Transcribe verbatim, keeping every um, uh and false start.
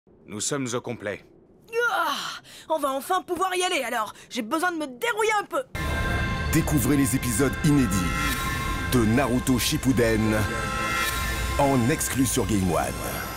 Nous sommes au complet. Ah, on va enfin pouvoir y aller, alors j'ai besoin de me dérouiller un peu. Découvrez les épisodes inédits de Naruto Shippuden en exclu sur Game One.